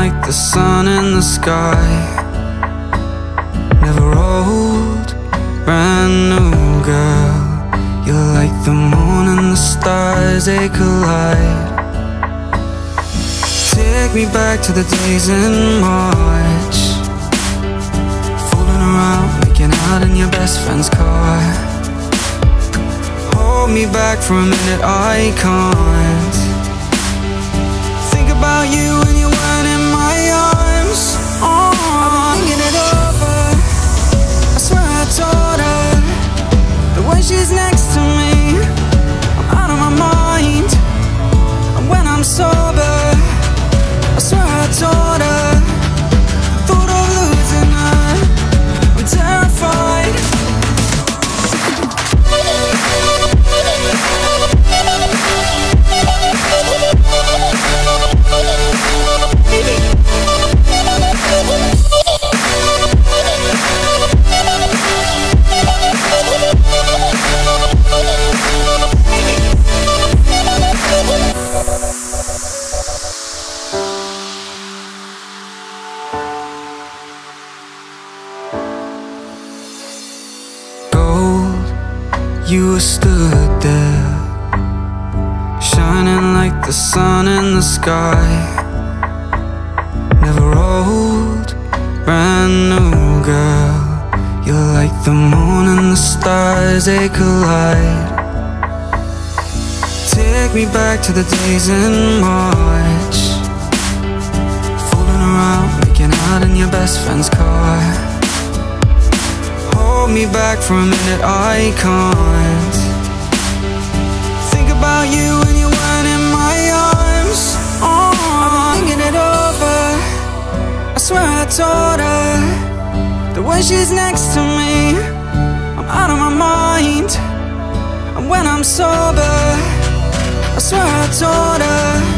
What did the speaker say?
like the sun in the sky. Never old, brand new girl. You're like the moon and the stars, they collide. Take me back to the days in March, fooling around, making out in your best friend's car. Hold me back for a minute, I can't think about you when you weren't in my arms. Oh, I've been thinking it over. I swear I told her that when she's next to me, I'm out of my mind. And when I'm sober, I swear I told her, thought of losing her, I'm terrified. You stood there, shining like the sun in the sky. Never old, brand new girl. You're like the moon and the stars, they collide. Take me back to the days in March, fooling around, making out in your best friend's car. Hold me back for a minute, I can't think about you when you weren't in my arms. Oh, I've been thinking it over. I swear I told her that when she's next to me, I'm out of my mind. And when I'm sober, I swear I told her,